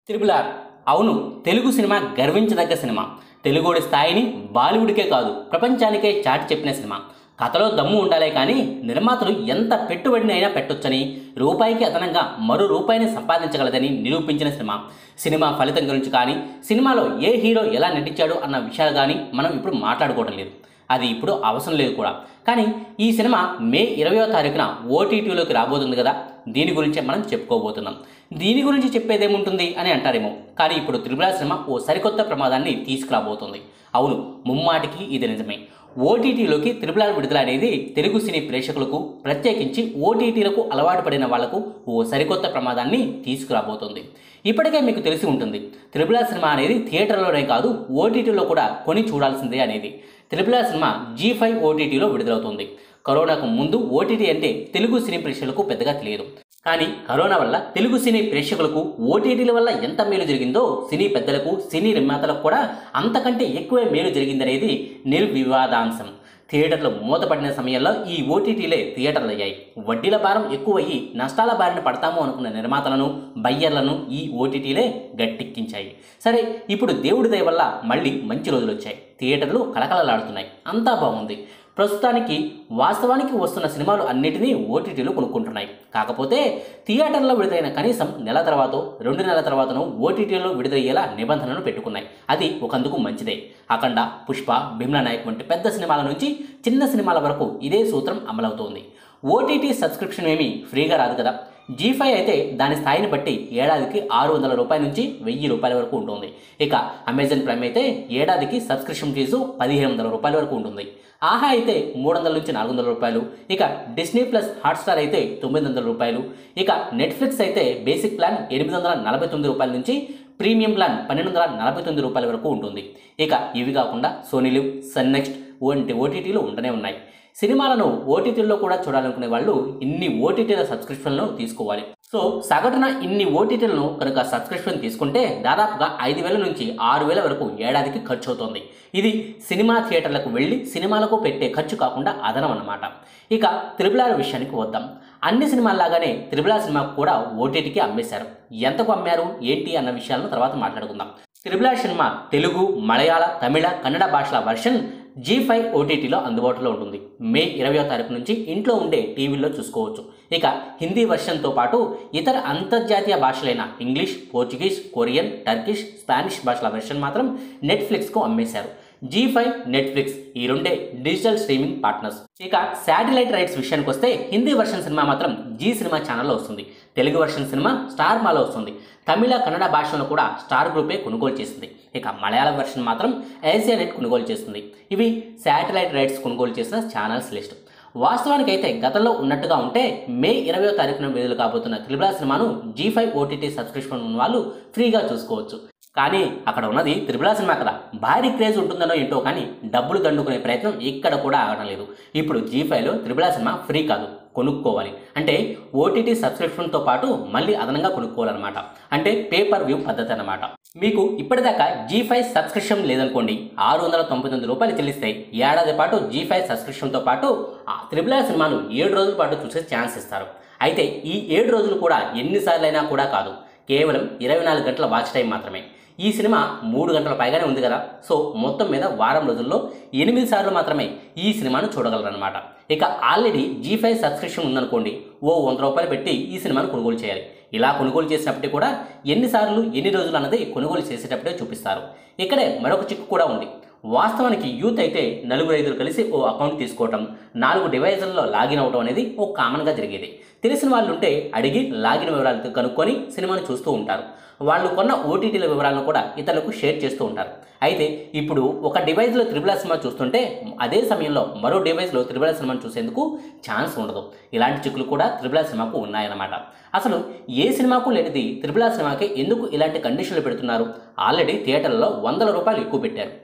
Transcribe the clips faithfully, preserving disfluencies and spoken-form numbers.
Triple R అవును, Telugu cinema గర్వించదగ్గ cinema. తెలుగుడి స్థాయిని బాలీవుడ్కే కాదు ప్రపంచానికే చాటి చెప్పిన సినిమా. కథలో దమ్ము ఉండాలే కానీ నిర్మాతలు ఎంత పెట్టుబడిని అయినా పెట్టొచ్చని, రూపాయికి అదనంగా మరో రూపాయిని సంపాదించగలదని నిరూపించిన సినిమా. సినిమా ఫలితం గురించి కానీ, సినిమాలో ఏ హీరో ఎలా నటించాడు అన్న విషయాలు కానీ మనం ఇప్పుడు మాట్లాడుకోవడం లేదు. అది ఇప్పుడు అవసరం లేదు కూడా. కానీ ఈ సినిమా మే ఇరవయో తారీఖున ఓటీటీలోకి రాబోతుంది కదా, దీని గురించే మనం చెప్పుకోబోతున్నాం. దీని గురించి చెప్పేదేముంటుంది అని అంటారేమో, కానీ ఇప్పుడు త్రిబుల్ ఆర్ సినిమా ఓ సరికొత్త ప్రమాదాన్ని తీసుకురాబోతుంది. అవును, ముమ్మాటికి ఇది నిజమే. ఓటీటీలోకి త్రిబుల్ ఆర్ విడుదల అనేది తెలుగు సినీ ప్రేక్షకులకు, ప్రత్యేకించి ఓటీటీలకు అలవాటు పడిన వాళ్లకు ఓ సరికొత్త ప్రమాదాన్ని తీసుకురాబోతుంది. ఇప్పటికే మీకు తెలిసి ఉంటుంది, త్రిబుల్ ఆర్ సినిమా అనేది థియేటర్లోనే కాదు ఓటీటీలో కూడా కొని చూడాల్సిందే అనేది. Triple R cinema Z five ఓటీటీలో విడుదలవుతుంది. కరోనాకు ముందు ఓటీటీ అంటే తెలుగు సినీ ప్రేక్షకులకు పెద్దగా తెలియదు. కానీ కరోనా వల్ల తెలుగు సినీ ప్రేక్షకులకు ఓటీటీల వల్ల ఎంత మేలు జరిగిందో, సినీ పెద్దలకు, సినీ నిర్మాతలకు కూడా అంతకంటే ఎక్కువే మేలు జరిగిందనేది నిర్వివాదాంశం. థియేటర్లు మూతపడిన సమయంలో ఈ ఓటీటీలే థియేటర్లు అయ్యాయి. వడ్డీల భారం ఎక్కువయ్యి నష్టాల బారిన పడతాము అనుకున్న నిర్మాతలను, బయ్యర్లను ఈ ఓటీటీలే గట్టెక్కించాయి. సరే, ఇప్పుడు దేవుడి దయ వల్ల మళ్ళీ మంచి రోజులు వచ్చాయి. థియేటర్లు కలకలలాడుతున్నాయి, అంతా బాగుంది. ప్రస్తుతానికి వాస్తవానికి వస్తున్న సినిమాలు అన్నిటినీ ఓటీటీలో కొనుక్కుంటున్నాయి. కాకపోతే థియేటర్లో విడుదలైన కనీసం నెల తర్వాత, రెండు నెలల తర్వాతను ఓటీటీలో విడుదలయ్యేలా నిబంధనలు పెట్టుకున్నాయి. అది ఒకందుకు మంచిదే. అఖండ, పుష్ప, భీమ్లా నాయక్ వంటి పెద్ద సినిమాల నుంచి చిన్న సినిమాల వరకు ఇదే సూత్రం అమలవుతోంది. ఓటీటీ సబ్స్క్రిప్షన్ ఏమీ ఫ్రీగా రాదు కదా. జీ ఫైవ్ అయితే దాని స్థాయిని బట్టి ఏడాదికి ఆరు వందల రూపాయల నుంచి వెయ్యి రూపాయల వరకు ఉంటుంది. ఇక అమెజాన్ ప్రైమ్ అయితే ఏడాదికి సబ్స్క్రిప్షన్ ఫీజు పదిహేను వందల రూపాయల వరకు ఉంటుంది. ఆహా అయితే మూడు వందల నుంచి నాలుగు వందల రూపాయలు. ఇక డిస్నీ ప్లస్ హాట్స్టార్ అయితే తొమ్మిది వందల రూపాయలు. ఇక నెట్ఫ్లిక్స్ అయితే బేసిక్ ప్లాన్ ఎనిమిది వందల నలభై తొమ్మిది రూపాయల నుంచి ప్రీమియం ప్లాన్ పన్నెండు వందల నలభై తొమ్మిది రూపాయల వరకు ఉంటుంది. ఇక ఇవి కాకుండా సోనీ లివ్, సన్ నెక్స్ట్ వంటి ఓటీటీలు ఉండనే ఉన్నాయి. సినిమాలను ఓటీటీల్లో కూడా చూడాలనుకునే వాళ్ళు ఇన్ని ఓటీటీల సబ్స్క్రిప్షన్లను తీసుకోవాలి. సో సగటున ఇన్ని ఓటీటీలను కనుక సబ్స్క్రిప్షన్ తీసుకుంటే దాదాపుగా ఐదు వేల నుంచి ఆరు వేల వరకు ఏడాదికి ఖర్చు అవుతుంది. ఇది సినిమా థియేటర్లకు వెళ్ళి సినిమాలకు పెట్టే ఖర్చు కాకుండా అదనం అన్నమాట. ఇక త్రిబుల్ ఆర్ విషయానికి వద్దాం. అన్ని సినిమాల్లాగానే త్రిబుల్ ఆర్ సినిమాకు కూడా ఓటీటీకి అమ్మేశారు. ఎంతకు అమ్మారు ఏంటి అన్న విషయాలను తర్వాత మాట్లాడుకుందాం. త్రిబుల్ ఆర్ సినిమా తెలుగు, మలయాళ, తమిళ, కన్నడ భాషల వర్షన్ జీ ఫైవ్ ఓటీటీలో అందుబాటులో ఉంటుంది. మే ఇరవయో తారీఖు నుంచి ఇంట్లో ఉండే టీవీల్లో చూసుకోవచ్చు. ఇక హిందీ వర్షన్తో పాటు ఇతర అంతర్జాతీయ భాషలైన English, Portuguese, Korean, Turkish, Spanish భాషల వెర్షన్ మాత్రం నెట్ఫ్లిక్స్కు అమ్మేశారు. జీ ఫైవ్, నెట్ఫ్లిక్స్ ఈ రెండే డిజిటల్ స్ట్రీమింగ్ పార్ట్నర్స్. ఇక శాటిలైట్ రైట్స్ విషయానికి వస్తే హిందీ వర్షన్ సినిమా మాత్రం జీ సినిమా ఛానల్లో వస్తుంది. తెలుగు వర్షన్ సినిమా స్టార్ మాలో వస్తుంది. తమిళ, కన్నడ భాషలను కూడా స్టార్ గ్రూపే కొనుగోలు చేస్తుంది. ఇక మలయాళం వర్షన్ మాత్రం ఏసియానెట్ కొనుగోలు చేస్తుంది. ఇవి శాటిలైట్ రైట్స్ కొనుగోలు చేసిన ఛానల్స్ లిస్ట్. వాస్తవానికి అయితే గతంలో ఉన్నట్టుగా ఉంటే మే ఇరవయో తారీఖున విడుదల కాబోతున్న త్రిబుల్ ఆర్ సినిమాను జీ ఫైవ్ ఓటీటీ సబ్స్క్రిప్షన్ ఉన్న వాళ్ళు ఫ్రీగా చూసుకోవచ్చు. కానీ అక్కడ ఉన్నది త్రిబుల్ ఆర్ సినిమా కదా, భారీ క్రేజ్ ఉంటుందనో ఏంటో కానీ డబ్బులు దండుకునే ప్రయత్నం ఇక్కడ కూడా ఆగడం లేదు. ఇప్పుడు జీ ఫైవ్లో త్రిబుల్ ఆర్ సినిమా ఫ్రీ కాదు, కొనుక్కోవాలి. అంటే ఓటీటీ సబ్స్క్రిప్షన్తో పాటు మళ్ళీ అదనంగా కొనుక్కోవాలన్నమాట. అంటే పేపర్ వ్యూ పద్ధతి అన్నమాట. మీకు ఇప్పటిదాకా జీ ఫైవ్ సబ్స్క్రిప్షన్ లేదనుకోండి, ఆరు వందల తొంభై తొమ్మిది రూపాయలు చెల్లిస్తే ఏడాది పాటు జీ ఫైవ్ సబ్స్క్రిప్షన్తో పాటు ఆ త్రిబుల్ ఆర్ సినిమాను ఏడు రోజుల పాటు చూసే ఛాన్స్ ఇస్తారు. అయితే ఈ ఏడు రోజులు కూడా ఎన్నిసార్లు అయినా కూడా కాదు, కేవలం ఇరవై నాలుగు గంటల వాచ్ టైం మాత్రమే. ఈ సినిమా మూడు గంటల పైగానే ఉంది కదా, సో మొత్తం మీద వారం రోజుల్లో ఎనిమిది సార్లు మాత్రమే ఈ సినిమాను చూడగలరనమాట. ఇక ఆల్రెడీ జీ ఫైవ్ సబ్స్క్రిప్షన్ ఉందనుకోండి, ఓ వంద రూపాయలు పెట్టి ఈ సినిమాను కొనుగోలు చేయాలి. ఇలా కొనుగోలు చేసినప్పటికీ కూడా ఎన్నిసార్లు ఎన్ని రోజులు అన్నది కొనుగోలు చేసేటప్పుడే చూపిస్తారు. ఇక్కడే మరొక చిక్కు కూడా ఉంది. వాస్తవానికి యూత్ అయితే నలుగురు ఐదుగురు కలిసి ఓ అకౌంట్ తీసుకోవటం, నాలుగు డివైజుల్లో లాగిన్ అవడం అనేది ఓ కామన్గా జరిగేది. తెలిసిన వాళ్ళు ఉంటే అడిగి లాగిన్ వివరాలు కనుక్కొని సినిమాను చూస్తూ ఉంటారు. వాళ్ళు కొన్న ఓటీటీల వివరాలను కూడా ఇతరులకు షేర్ చేస్తూ ఉంటారు. అయితే ఇప్పుడు ఒక డివైస్లో త్రిబుల్ ఆర్ సినిమా చూస్తుంటే అదే సమయంలో మరో డివైస్లో త్రిబుల్ ఆర్ సినిమాను చూసేందుకు ఛాన్స్ ఉండదు. ఇలాంటి చిక్కులు కూడా త్రిబుల్ ఆర్ సినిమాకు ఉన్నాయన్నమాట. అసలు ఏ సినిమాకు లేనిది త్రిబుల్ ఆర్ సినిమాకి ఎందుకు ఇలాంటి కండిషన్లు పెడుతున్నారు? ఆల్రెడీ థియేటర్లలో వందల రూపాయలు ఎక్కువ పెట్టారు. ఒక్క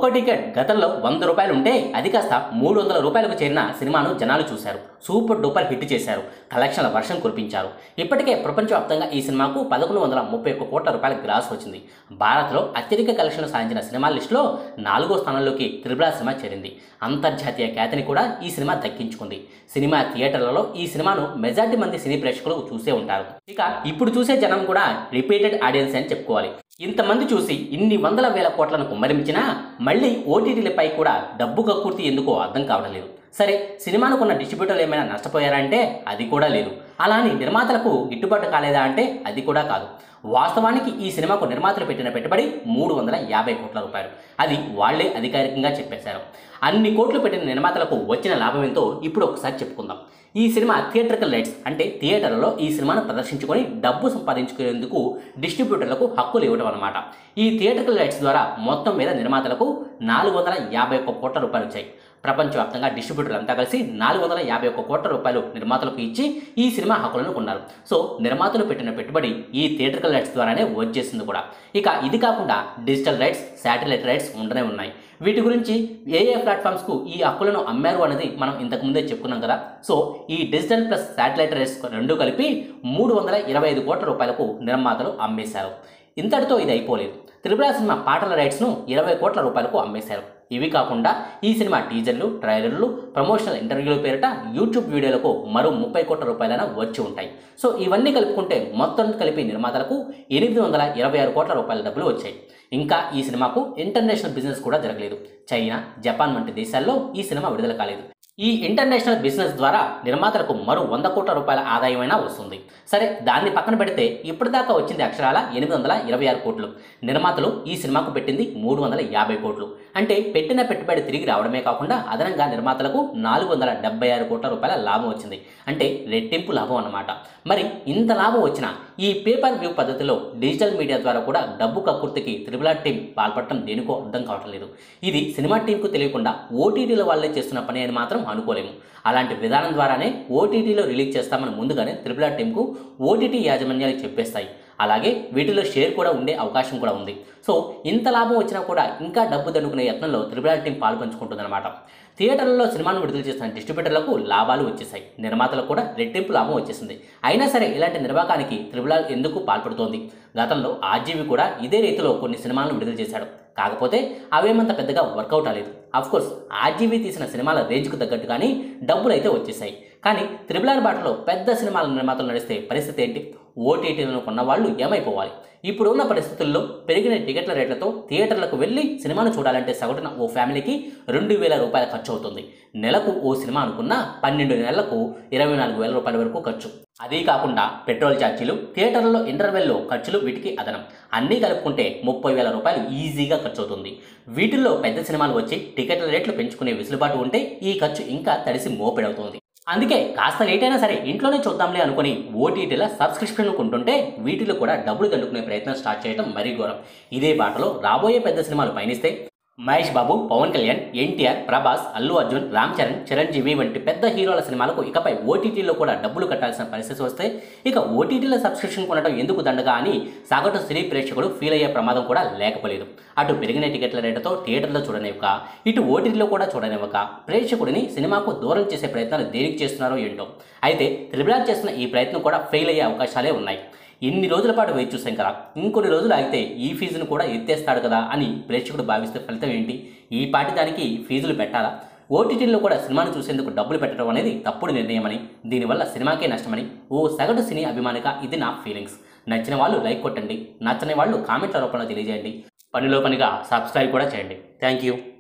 ఒక్కో టికెట్ గతంలో వంద రూపాయలు ఉంటే అది కాస్త మూడు వందల రూపాయలకు చేరిన సినిమాను జనాలు చూశారు. సూపర్ డూపర్ హిట్ చేశారు. కలెక్షన్ల వర్షం కురిపించారు. ఇప్పటికే ప్రపంచవ్యాప్తంగా ఈ సినిమాకు పదకొండు వందల ముప్పై ఒక్క కోట్ల రూపాయల గ్రాస్ వచ్చింది. భారత్లో అత్యధిక కలెక్షన్లు సాధించిన సినిమాల లిస్టులో నాలుగో స్థానంలోకి త్రిబుల్ ఆర్ సినిమా చేరింది. అంతర్జాతీయ ఖ్యాతిని కూడా ఈ సినిమా దక్కించుకుంది. సినిమా థియేటర్లలో ఈ సినిమాను మెజార్టీ మంది సినీ ప్రేక్షకులు చూసే ఉంటారు. ఇక ఇప్పుడు చూసే జనం కూడా రిపీటెడ్ ఆడియన్స్ అని చెప్పుకోవాలి. ఇంతమంది చూసి ఇన్ని వందల వేల కోట్లను కుమ్మరించినా మళ్ళీ ఓటీటీలపై కూడా డబ్బు కక్కుర్తి ఎందుకో అర్థం కావడం లేదు. సరే, సినిమాను కొన్న డిస్ట్రిబ్యూటర్లు ఏమైనా నష్టపోయారా అంటే అది కూడా లేదు. అలా అని నిర్మాతలకు గిట్టుబాటు కాలేదా అంటే అది కూడా కాదు. వాస్తవానికి ఈ సినిమాకు నిర్మాతలు పెట్టిన పెట్టుబడి మూడు వందల యాభై కోట్ల రూపాయలు. అది వాళ్లే అధికారికంగా చెప్పేశారు. అన్ని కోట్లు పెట్టిన నిర్మాతలకు వచ్చిన లాభం ఎంతో ఇప్పుడు ఒకసారి చెప్పుకుందాం. ఈ సినిమా థియేట్రికల్ రైట్స్ అంటే థియేటర్లలో ఈ సినిమాను ప్రదర్శించుకొని డబ్బు సంపాదించుకునేందుకు డిస్ట్రిబ్యూటర్లకు హక్కులు ఇవ్వడం అనమాట. ఈ థియేట్రికల్ రైట్స్ ద్వారా మొత్తం మీద నిర్మాతలకు నాలుగు వందల యాభై ఒక్క కోట్ల రూపాయలు వచ్చాయి. ప్రపంచవ్యాప్తంగా డిస్ట్రిబ్యూటర్లు అంతా కలిసి నాలుగు వందల యాభై ఒక్క కోట్ల రూపాయలు నిర్మాతలకు ఇచ్చి ఈ సినిమా హక్కులను కొన్నారు. సో నిర్మాతలు పెట్టిన పెట్టుబడి ఈ థియేట్రికల్ రైట్స్ ద్వారానే వచ్చేసింది కూడా. ఇక ఇది కాకుండా డిజిటల్ రైట్స్, శాటిలైట్ రైట్స్ ఉండనే ఉన్నాయి. వీటి గురించి ఏ ఏ ప్లాట్ఫామ్స్కు ఈ హక్కులను అమ్మారు అనేది మనం ఇంతకుముందే చెప్పుకున్నాం కదా. సో ఈ డిజిటల్ ప్లస్ శాటిలైట్ రైట్స్ రెండు కలిపి మూడు వందల ఇరవై ఐదు కోట్ల రూపాయలకు నిర్మాతలు అమ్మేశారు. ఇంతటితో ఇది అయిపోలేదు. త్రిబుల్ ఆర్ సినిమా పాటల రైట్స్ను ఇరవై కోట్ల రూపాయలకు అమ్మేశారు. ఇవి కాకుండా ఈ సినిమా టీజర్లు, ట్రైలర్లు, ప్రమోషనల్ ఇంటర్వ్యూల పేరిట యూట్యూబ్ వీడియోలకు మరో ముప్పై కోట్ల రూపాయలైనా వచ్చి ఉంటాయి. సో ఇవన్నీ కలుపుకుంటే మొత్తం కలిపి నిర్మాతలకు ఎనిమిది వందల ఇరవై ఆరు కోట్ల రూపాయల డబ్బులు వచ్చాయి. ఇంకా ఈ సినిమాకు ఇంటర్నేషనల్ బిజినెస్ కూడా జరగలేదు. చైనా, జపాన్ వంటి దేశాల్లో ఈ సినిమా విడుదల కాలేదు. ఈ ఇంటర్నేషనల్ బిజినెస్ ద్వారా నిర్మాతలకు మరో వంద కోట్ల రూపాయల ఆదాయమైనా వస్తుంది. సరే, దాన్ని పక్కన పెడితే ఇప్పటిదాకా వచ్చింది అక్షరాల ఎనిమిది వందల ఇరవై ఆరు కోట్లు. నిర్మాతలు ఈ సినిమాకు పెట్టింది మూడు వందల యాభై కోట్లు. అంటే పెట్టిన పెట్టుబడి తిరిగి రావడమే కాకుండా అదనంగా నిర్మాతలకు నాలుగు వందల డెబ్బై ఆరు కోట్ల రూపాయల లాభం వచ్చింది. అంటే రెట్టింపు లాభం అన్నమాట. మరి ఇంత లాభం వచ్చినా ఈ పేపర్ వ్యూ పద్ధతిలో డిజిటల్ మీడియా ద్వారా కూడా డబ్బు కక్కుర్తికి త్రిబుల్ ఆర్ టీం పాల్పడటం దేనికో అర్థం కావటం లేదు. ఇది సినిమా టీంకు తెలియకుండా ఓటీటీల వాళ్ళే చేస్తున్న పని అని మాత్రం అనుకోలేము. అలాంటి విధానం ద్వారానే ఓటీటీలో రిలీజ్ చేస్తామని ముందుగానే త్రిబుల్ ఆర్ టీంకు ఓటీటీ యాజమాన్యాలు చెప్పేస్తాయి. అలాగే వీటిలో షేర్ కూడా ఉండే అవకాశం కూడా ఉంది. సో ఇంత లాభం వచ్చినా కూడా ఇంకా డబ్బు దండుకునే యత్నంలో త్రిబుల్ ఆర్ టీం పాల్పంచుకుంటుందన్నమాట. థియేటర్లలో సినిమాను విడుదల చేసిన డిస్ట్రిబ్యూటర్లకు లాభాలు వచ్చేసాయి. నిర్మాతలకు కూడా రెట్టింపు లాభం వచ్చేసింది. అయినా సరే ఇలాంటి నిర్వాకానికి త్రిబుల్ ఆర్ ఎందుకు పాల్పడుతోంది? గతంలో ఆర్జీవి కూడా ఇదే రీతిలో కొన్ని సినిమాలను విడుదల చేశాడు. కాకపోతే అవేమంత పెద్దగా వర్కౌట్ అవ్వలేదు. అఫ్కోర్స్ ఆర్జీవి తీసిన సినిమాల రేంజ్కు తగ్గట్టు కానీ డబ్బులు అయితే వచ్చేసాయి. కానీ త్రిబుల్ ఆర్ బాటలో పెద్ద సినిమాల నిర్మాతలు నడిస్తే పరిస్థితి ఏంటి? ఓటీటీలను కొన్న వాళ్ళు ఏమైపోవాలి? ఇప్పుడు ఉన్న పరిస్థితుల్లో పెరిగిన టికెట్ల రేట్లతో థియేటర్లకు వెళ్ళి సినిమాను చూడాలంటే సగటున ఓ ఫ్యామిలీకి రెండు వేల రూపాయల ఖర్చు అవుతుంది. నెలకు ఓ సినిమా అనుకున్న పన్నెండు నెలలకు ఇరవై నాలుగు వేల రూపాయల వరకు ఖర్చు. అదీ కాకుండా పెట్రోల్ ఛార్జీలు, థియేటర్లలో ఇంటర్వెల్లో ఖర్చులు, వీటికి అదనం అన్నీ కలుపుకుంటే ముప్పై వేల రూపాయలు ఈజీగా ఖర్చు అవుతుంది. వీటిల్లో పెద్ద సినిమాలు వచ్చి టికెట్ల రేట్లు పెంచుకునే వెసులుబాటు ఉంటే ఈ ఖర్చు ఇంకా తడిసి మోపెడవుతుంది. అందుకే కాస్త లేట్ అయినా సరే ఇంట్లోనే చూద్దాంలే అనుకుని ఓటీటీల సబ్స్క్రిప్షన్లు కొంటుంటే వీటిలో కూడా డబ్బులు దండుకునే ప్రయత్నం స్టార్ట్ చేయడం మరీ ఘోరం. ఇదే బాటలో రాబోయే పెద్ద సినిమాలు పయనిస్తే మహేష్ బాబు, పవన్ కళ్యాణ్, ఎన్టీఆర్, ప్రభాస్, అల్లు అర్జున్, రామ్ చరణ్, చిరంజీవి వంటి పెద్ద హీరోల సినిమాలకు ఇకపై ఓటీటీలో కూడా డబ్బులు కట్టాల్సిన పరిస్థితి వస్తే ఇక ఓటీటీల సబ్స్క్రిప్షన్ కొనడం ఎందుకు దండగా అని సగటు సినీ ప్రేక్షకుడు ఫీల్ అయ్యే ప్రమాదం కూడా లేకపోలేదు. అటు పెరిగిన టికెట్ల రేటుతో థియేటర్లో చూడనివ్వక, ఇటు ఓటీటీలో కూడా చూడనివ్వక ప్రేక్షకుడిని సినిమాకు దూరం చేసే ప్రయత్నాలు దేనికి చేస్తున్నారో ఏంటో. అయితే త్రిబుల్ ఆర్ చేస్తున్న ఈ ప్రయత్నం కూడా ఫెయిల్ అయ్యే అవకాశాలే ఉన్నాయి. ఇన్ని రోజుల పాటు వేచి చూసాం కదా, ఇంకొన్ని రోజులు ఆగితే ఈ ఫీజును కూడా ఎత్తేస్తాడు కదా అని ప్రేక్షకుడు భావిస్తే ఫలితం ఏంటి? ఈ పాటి దానికి ఫీజులు పెట్టాలా? ఓటీటీల్లో కూడా సినిమాను చూసేందుకు డబ్బులు పెట్టడం అనేది తప్పుడు నిర్ణయమని, దీనివల్ల సినిమాకే నష్టమని ఓ సగటు సినీ అభిమానిగా ఇది నా ఫీలింగ్స్. నచ్చిన వాళ్ళు లైక్ కొట్టండి, నచ్చని వాళ్ళు కామెంట్ల రూపంలో తెలియజేయండి. పనిలో పనిగా సబ్స్క్రైబ్ కూడా చేయండి. Thank you.